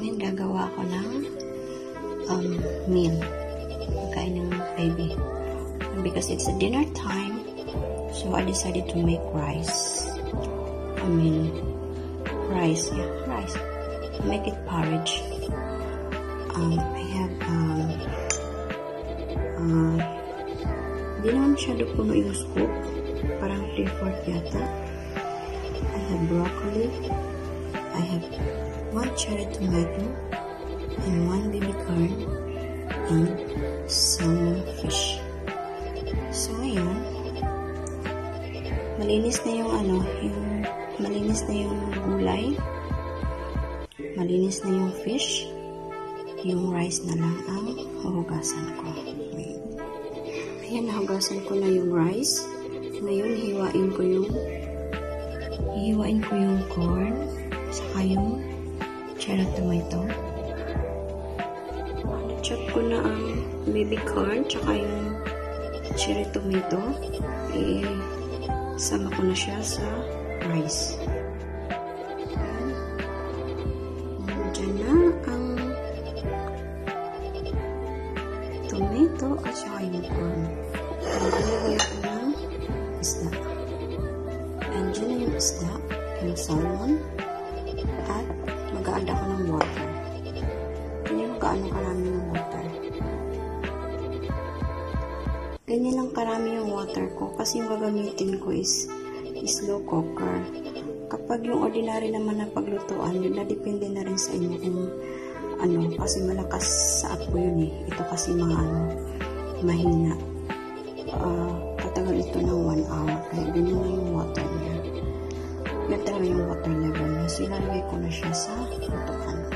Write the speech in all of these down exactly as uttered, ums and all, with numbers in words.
Ngayon gagawa ako ng um, meal. Pagkain ng baby. Because it's a dinner time, so I decided to make rice. I mean, rice, yeah, rice. Make it porridge. Um, I have, um, uh, di naman masyado puno yung scoop. Parang three-fourth yata. I have broccoli. I have one cherry tomato and one baby corn and some fish. So, ngayon, malinis na yung ano, yung malinis na yung gulay, malinis na yung fish, yung rice na lang ang huhugasan ko. Ayan, nahugasan ko na yung rice. Ngayon, hiwain ko yung hiwain ko yung corn, saka yung cherry tomato. Na-chop ko na ang baby corn, saka yung cherry tomato. I-sama ko na siya sa rice. Diyan na ang tomato at saka yung corn. Nalagay ko ng isda. And dyan na yung isda, yung salmon, at mag-a-add ako ng water. Hindi mo gaano karami ng water. Ganyan lang karami yung water ko kasi yung gagamitin ko is, is slow cooker. Kapag yung ordinary naman na paglutuan, yun na depende na rin sa inyo kung ano, kasi malakas sa apoy yun eh. Ito kasi mga ano, mahina. Uh, tatagal ito ng one hour. Kaya ganyan na yung water niya. Yan talaga yung water level niya. So, ilalagay ko na siya sa lutuan ko.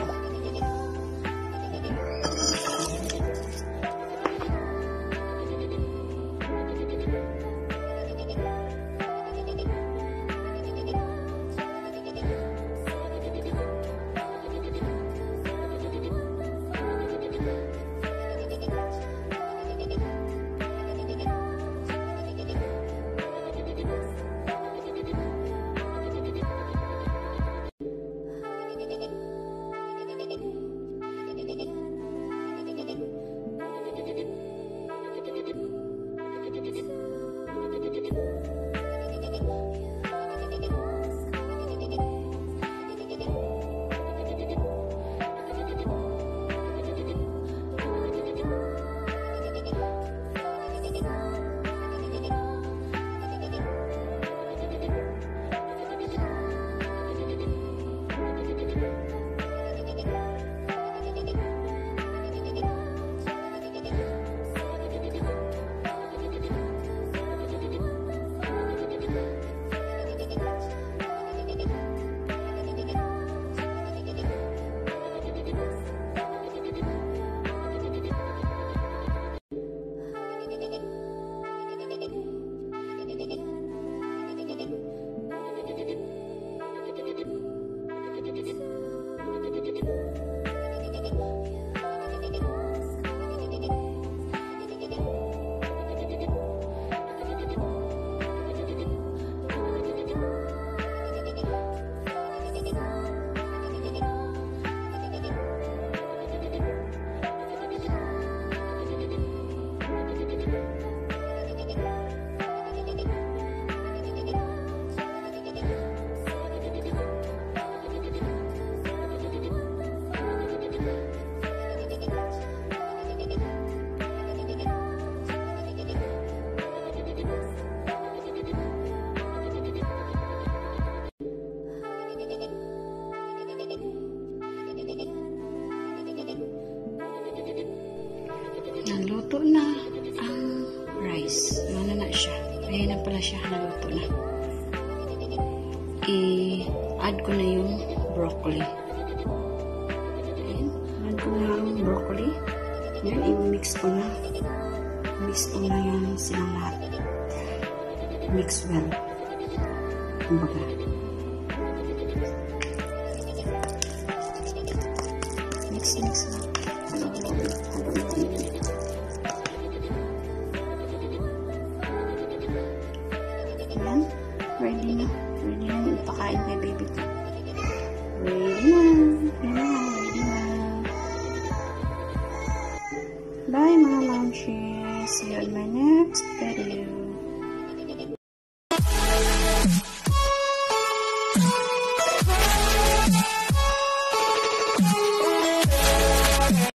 Naluto na ang rice. Ano na siya? Ayan na pala siya. Naluto na. I-add ko na yung broccoli. Ayan. Add ko na ang broccoli. Ayan. I-mix ko na. Mix ko na yan silang lahat. Mix well. Kumbaga. Mix, mix na. Hello, hello. Hello, hello. Ayan, ready na. Ready na yung ipakain kay baby ko. Ready na. Ready na. Ready na. See you on my next video.